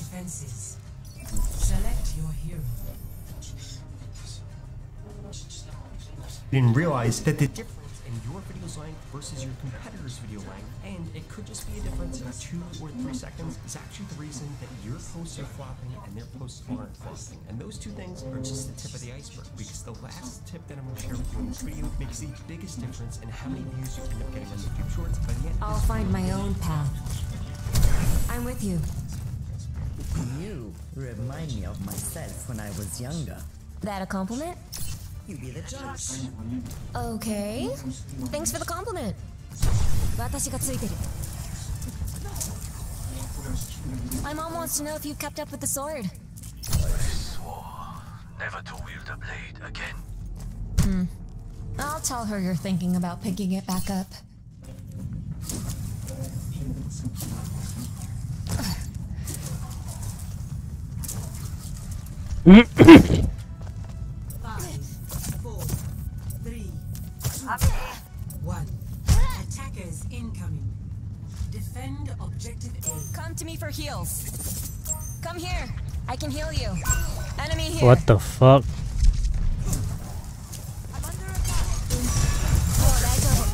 defenses. Select your hero. Didn't realize that the difference in your video's length versus your competitor's video length, and it could just be a difference of 2 or 3 seconds, is actually the reason that your posts are flopping and their posts aren't flopping. And those two things are just the tip of the iceberg, because the last tip that I'm going to share with you in this video makes the biggest difference in how many views you end up getting on YouTube Shorts by the end. I'll find my own path. I'm with you. You remind me of myself when I was younger. That a compliment? You be the judge. Okay. Thanks for the compliment. 私がついてる. My mom wants to know if you kept up with the sword. I swore never to wield a blade again. I'll tell her you're thinking about picking it back up. Attackers incoming. Defend objective A. Come to me for heals. Come here. I can heal you. Enemy here. What the fuck? I'm under attack. Oh, that's over.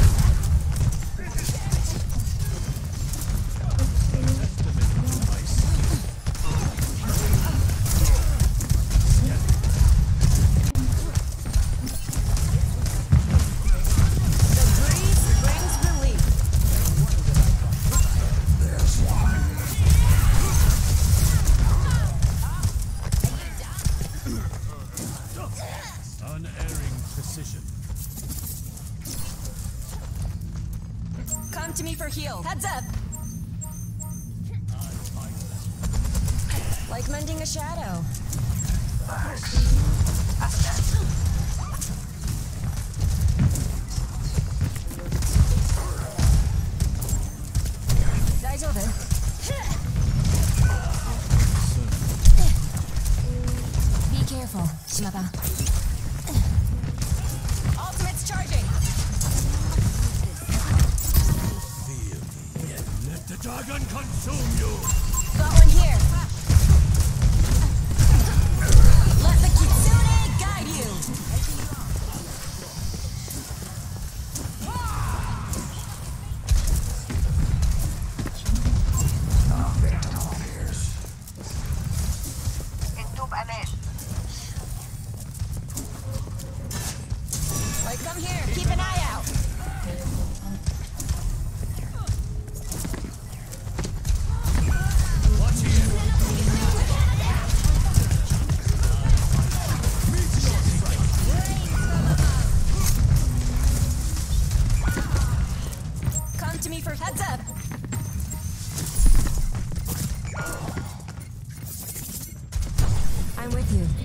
Come to me for heal. Heads up. Like mending a shadow. Daijoubu. Be careful, Shimada. Ultimate's charging. Let the dragon consume you! Got one here. Let the Kitsune guide you. Like, come here. Keep an eye out. Come to me for heads up. I'm with you.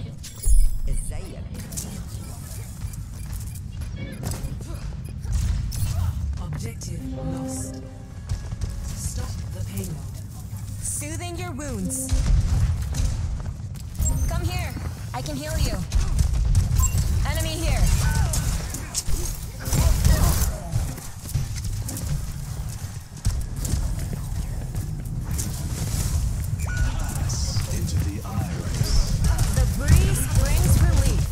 Objective lost. Stop the payload. Soothing your wounds. Come here. I can heal you. Enemy here. Into the iris. The breeze brings relief.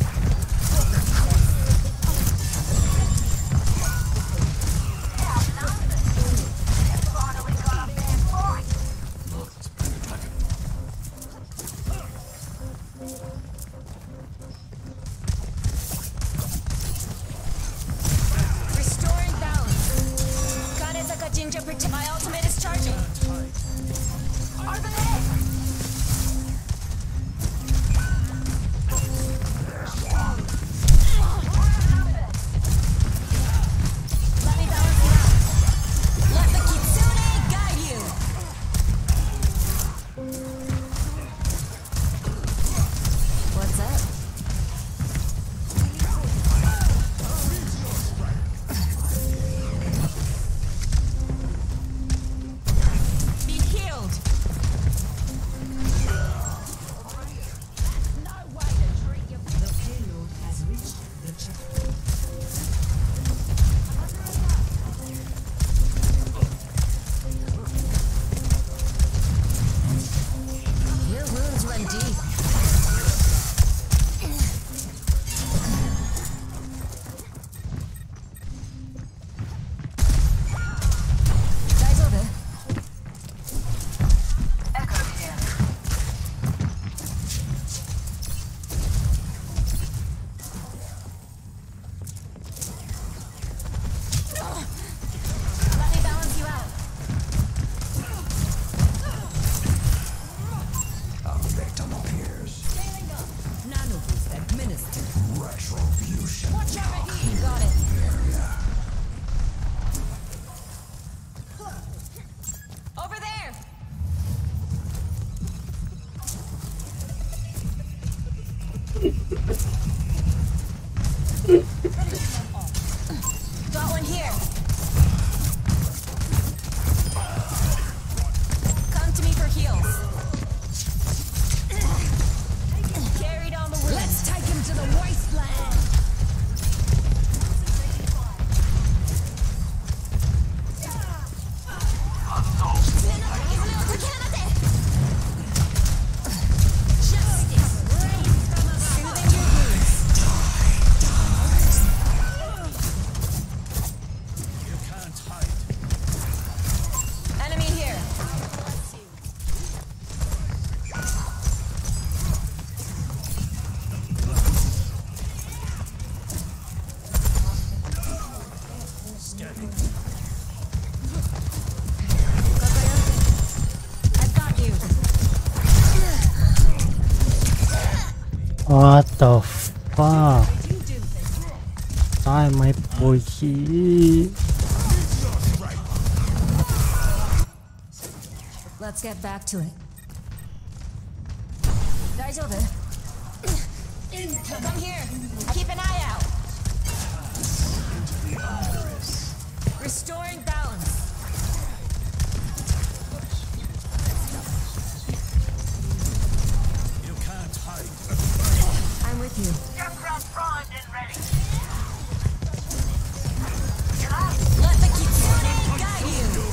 Got one here. Come to me for heals. Carry down the wound. Let's take him to the wasteland. Enemy here. I've got you. What the fuck? Die, my boy. Let's get back to it. Daijoubu. Come here. Keep an eye out. Restoring balance. You can't hide. I'm with you. Let the Kitsune guide you.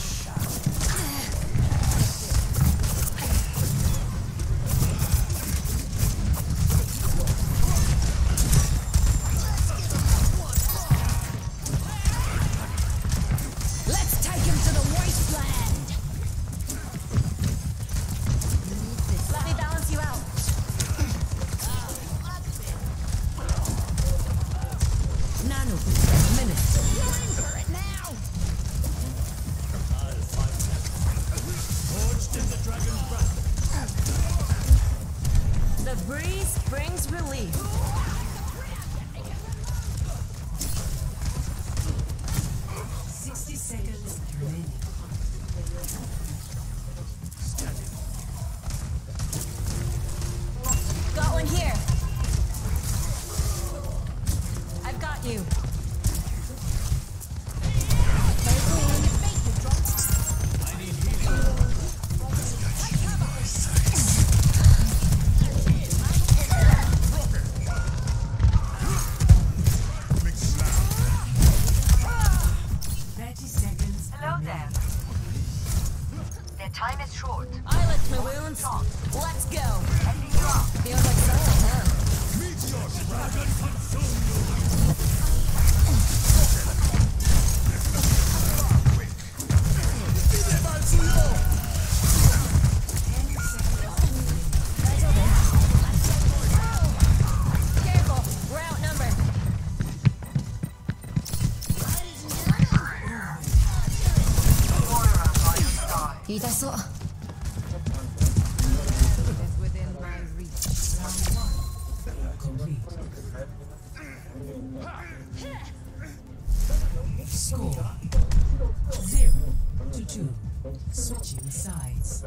Let's take him to the wasteland. Let me balance you out. Nano, minute. You're in for it now. Forged in the dragon's breath. The breeze brings relief. 60 seconds remaining. Got one here. I've got you. Time is short. I licked my wounds. Let's go. Feels like someone, huh? Careful, we're outnumbered. Itaso. Complete. Score 0-2. Switching sides.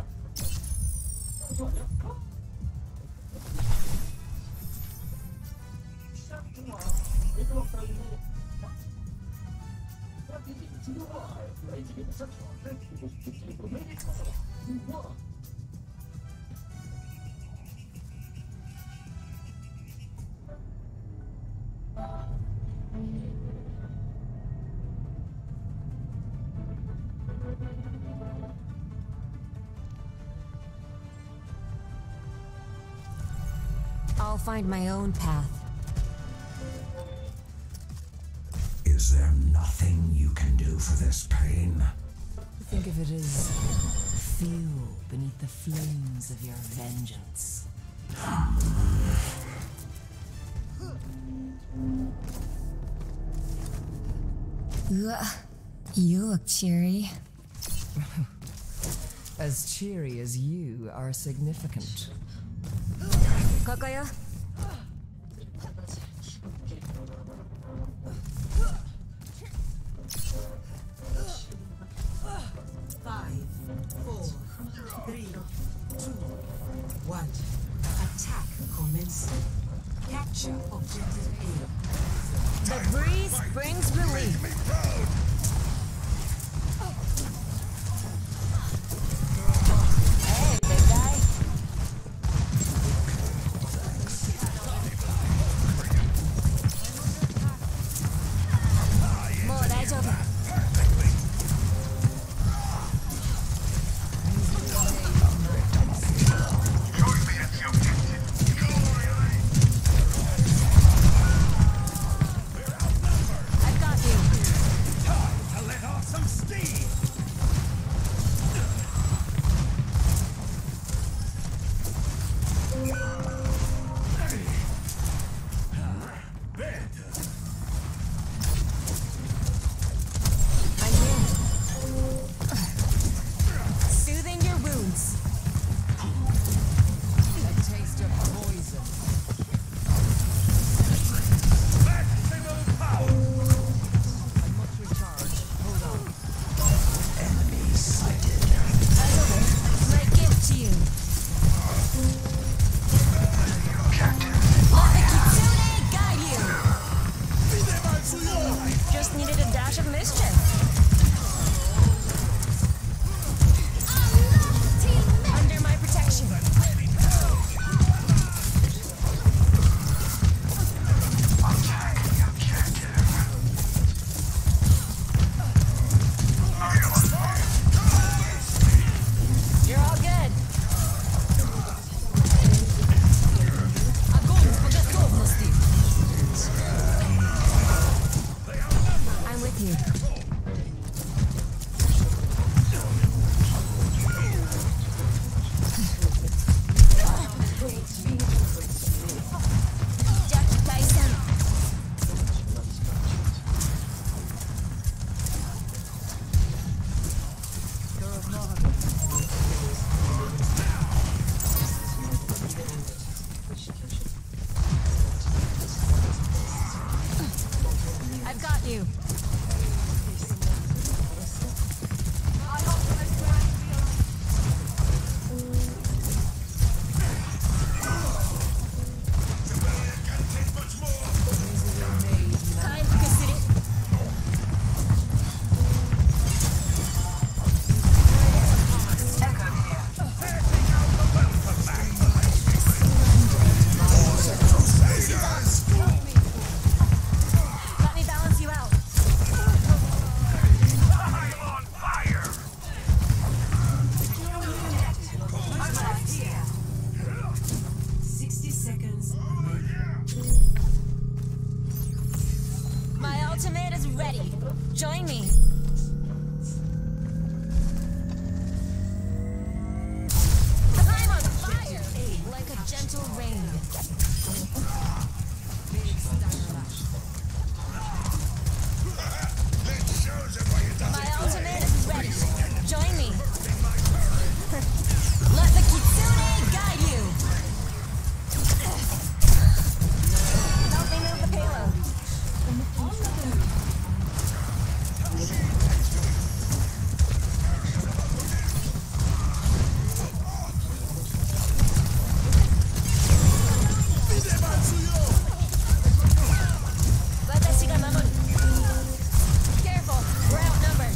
I'll find my own path. Is there nothing you can do for this pain? Think of it as fuel beneath the flames of your vengeance. You look cheery. As cheery as you are significant. Kokoyo? 1. Attack commencing. Capture objective The breeze brings relief. Hey, big guy. More, 大丈夫。I've got you. To let off some steam! I'm here. Soothing your wounds. A taste of poison. Maximum power! I must recharge. Hold on. Enemy sighted. My gift to you. Let the Kitsune guide you. Just needed a dash of mischief. Under my protection. You're all good. I'm with you. Jackie Tyson. I've got you. Time to consider. Let me balance you out. I'm on fire! 60 seconds. My ultimate is ready. Join me. I'm on fire, like a gentle rain. My ultimate is ready. Join me. Let the Kitsune guide you. Help me move the payload. Watashi ga mamoru. Careful, we're outnumbered.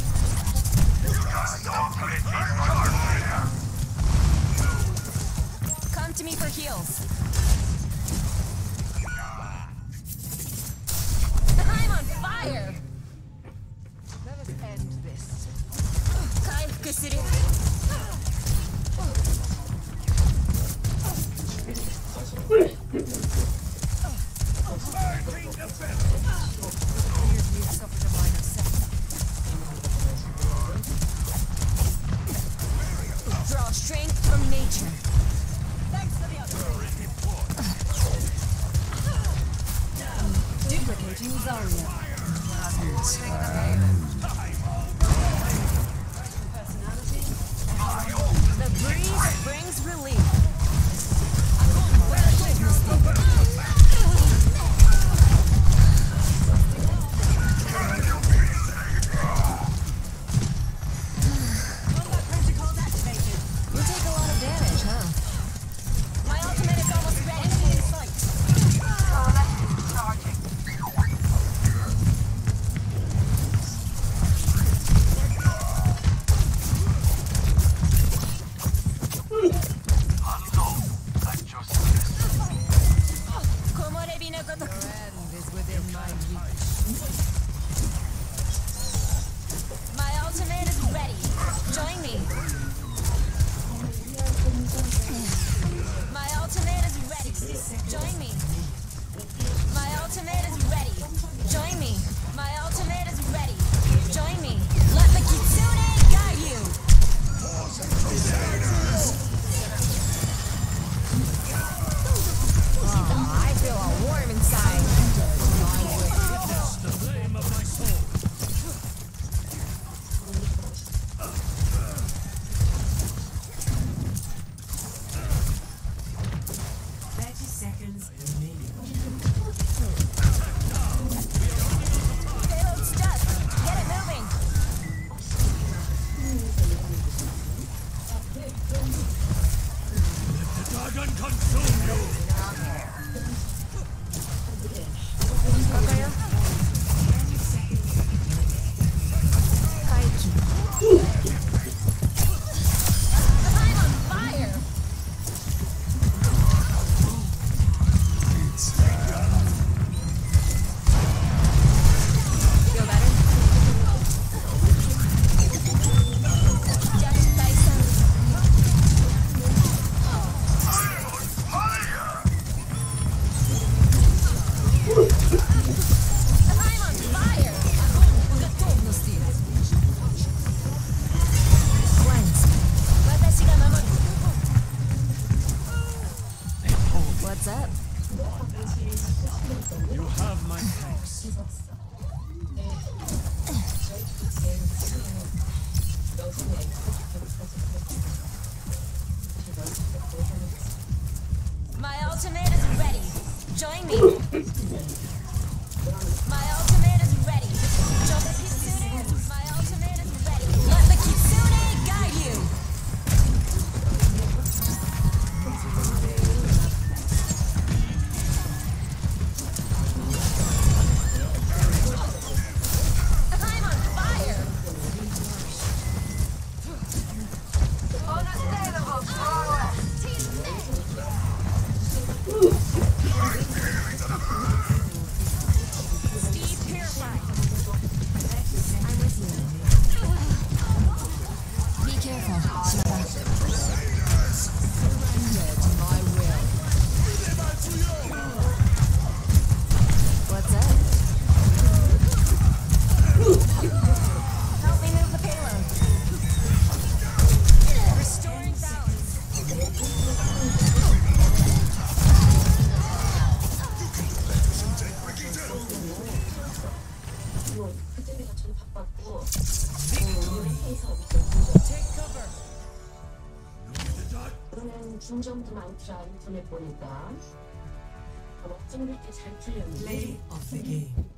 Come to me for heals. I'm on fire! Let us end this. Kai Kusuru. Appears we have suffered a minor setback. Draw strength from nature. Thanks for the upgrade. Duplicating Zarya. The breeze brings relief. You take a lot of damage, huh? My ultimate is almost ready. Enemy in sight. My ultimate is ready. Join me. My ultimate is ready. Join me. My ultimate is ready. Join me. My ultimate is ready. Join me. Let the Kitsune guide you. Oh, I feel all warm inside. The flame of my soul. Payload's stuck. Get it moving. The dragon consume you. Kakayo? Kaiki. I'm on fire. Feel better? Just Tyson. I'm on fire. Готовности. Cleanse. Watashi ga mamoru. What's up? You have my thanks. My ultimate is ready. Join me. My ultimate is ready. Join the Kitsune. My ultimate is ready. Let the Kitsune guide you. I'm on fire. Steve purified. I'm with you. Be careful, Shaba. Surrender to my will. What's up? Help me move the payload. Restoring balance. 그러면 중점도 많더라 인터넷 보니까 어쩜 그렇게 잘 풀렸니? Play of the game.